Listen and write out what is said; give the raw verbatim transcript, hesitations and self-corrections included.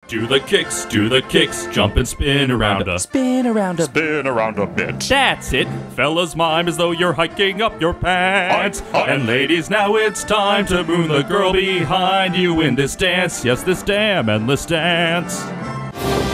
Do the kicks, do the kicks, jump and spin around a Spin around a Spin around a bit. That's it, fellas, mime as though you're hiking up your pants. Hi, hi. And ladies, now it's time to moon the girl behind you in this dance. Yes, this damn endless dance.